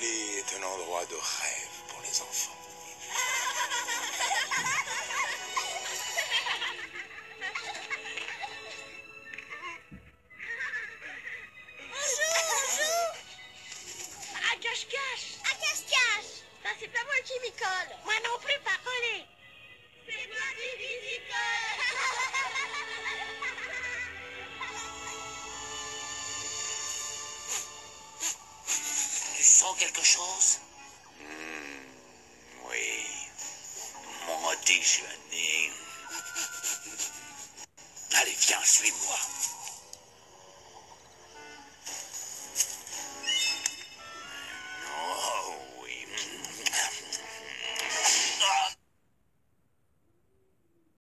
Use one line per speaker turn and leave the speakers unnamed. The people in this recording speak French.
vallée est un endroit de rêve pour les enfants.
Un cache-cache.
Un cache-cache.
Ça, c'est pas moi qui m'y colle. Moi non plus, pas collé. C'est moi qui m'y colle.
Tu sens quelque chose?
Oui.
Mon déjeuner.
Allez, viens, suis-moi.